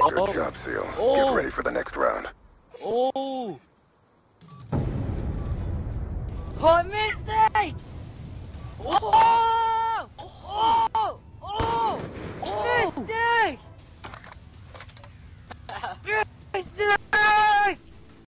Good job, SEALs. Oh. Get ready for the next round. Oh. Oh, I missed.